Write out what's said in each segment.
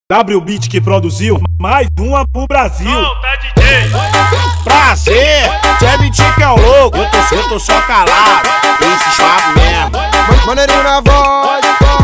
WBeat que produziu mais uma pro Brasil. Solta, DJ! Prazer, Tchê que é o louco. Eu tô só calado, esse chave mesmo. Maneirinho na voz.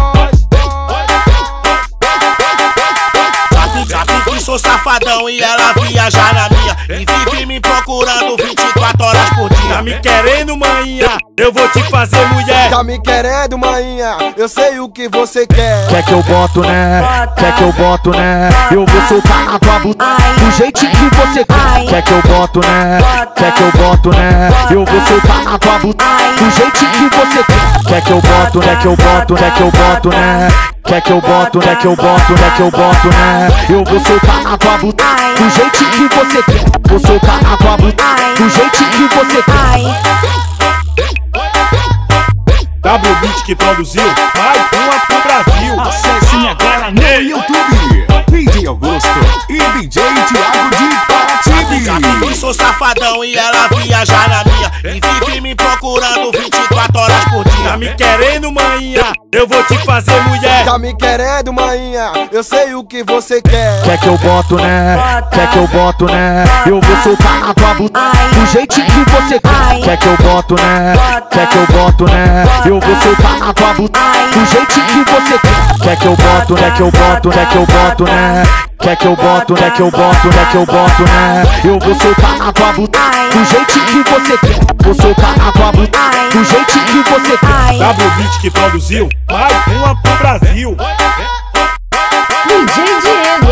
Sabe que sou safadão e ela viaja na minha e vive me procurando 24 horas por dia. Tá me querendo, maninha? Eu vou te fazer mulher. Tá me querendo, maninha? Eu sei o que você quer. Quer que eu boto, né? Quer que eu boto, né? Eu vou soltar na tua bunda do jeitinho que você quer. Quer que eu boto, né? Quer que eu boto, né? Eu vou soltar na tua bunda do jeitinho que você quer. Quer que eu boto, né? Que eu boto, né? Que eu boto, né? Quer que eu boto, né? Que eu boto, né? Que eu boto, né? Eu vou soltar na tua bunda do jeitinho que você quer. Vou soltar na tua bunda do jeitinho que você quer. WBeat que produziu mais uma pro Brasil. Acesse agora no YouTube DJ Augusto e DJ Thiago de Paraty. Sabe que sou safadão e ela viaja na minha e vive me procurando 24 horas por dia. Tá me querendo, maninha? Eu vou te fazer mulher. Tá me querendo, maninha? Eu sei o que você quer. Quer que eu boto, né? Quer que eu boto, né? Eu vou soltar na tua bunda do jeitinho que você quer. Quer que eu boto, né? Quer que eu boto, né? Eu vou soltar na tua bunda do jeitinho que você quer. Quer que eu boto, né? Que eu boto, né? Que eu boto, né? Quer que eu boto, né? Que eu boto, né? Que eu boto, né? Eu vou soltar na tua bunda do jeitinho que você quer. Vou soltar na tua bunda do jeitinho que você quer. WBeat que produziu mais uma pro Brasil. DJ Diego.